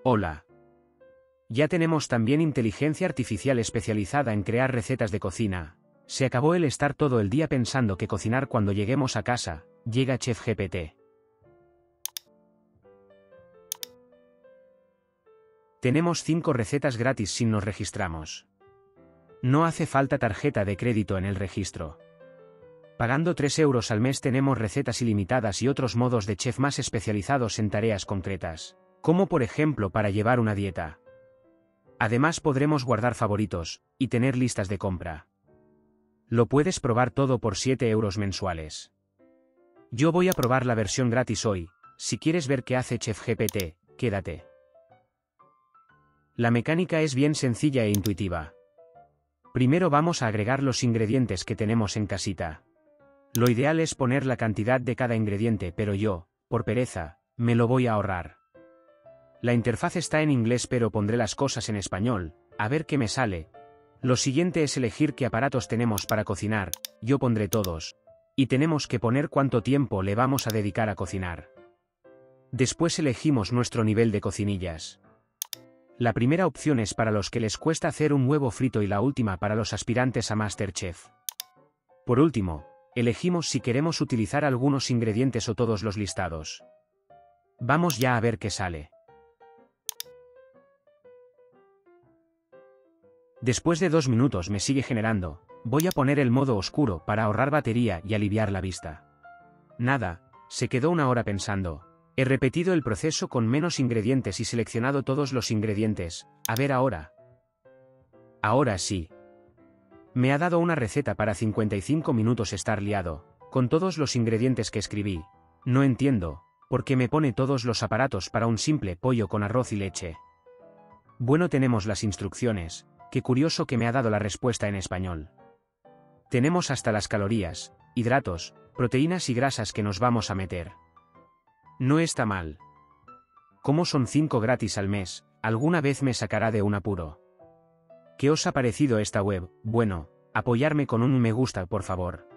Hola. Ya tenemos también inteligencia artificial especializada en crear recetas de cocina. Se acabó el estar todo el día pensando qué cocinar cuando lleguemos a casa. Llega ChatGPT. Tenemos 5 recetas gratis si nos registramos. No hace falta tarjeta de crédito en el registro. Pagando 3 euros al mes tenemos recetas ilimitadas y otros modos de chef más especializados en tareas concretas, como por ejemplo para llevar una dieta. Además podremos guardar favoritos y tener listas de compra. Lo puedes probar todo por 7 euros mensuales. Yo voy a probar la versión gratis hoy. Si quieres ver qué hace ChatGPT, quédate. La mecánica es bien sencilla e intuitiva. Primero vamos a agregar los ingredientes que tenemos en casita. Lo ideal es poner la cantidad de cada ingrediente, pero yo, por pereza, me lo voy a ahorrar. La interfaz está en inglés pero pondré las cosas en español, a ver qué me sale. Lo siguiente es elegir qué aparatos tenemos para cocinar, yo pondré todos. Y tenemos que poner cuánto tiempo le vamos a dedicar a cocinar. Después elegimos nuestro nivel de cocinillas. La primera opción es para los que les cuesta hacer un huevo frito y la última para los aspirantes a MasterChef. Por último, elegimos si queremos utilizar algunos ingredientes o todos los listados. Vamos ya a ver qué sale. Después de 2 minutos me sigue generando. Voy a poner el modo oscuro para ahorrar batería y aliviar la vista. Nada, se quedó una hora pensando. He repetido el proceso con menos ingredientes y seleccionado todos los ingredientes. A ver ahora. Ahora sí. Me ha dado una receta para 55 minutos estar liado, con todos los ingredientes que escribí. No entiendo, ¿por qué me pone todos los aparatos para un simple pollo con arroz y leche? Bueno, tenemos las instrucciones. Qué curioso que me ha dado la respuesta en español. Tenemos hasta las calorías, hidratos, proteínas y grasas que nos vamos a meter. No está mal. Como son 5 gratis al mes, alguna vez me sacará de un apuro. ¿Qué os ha parecido esta web? Bueno, apoyarme con un me gusta por favor.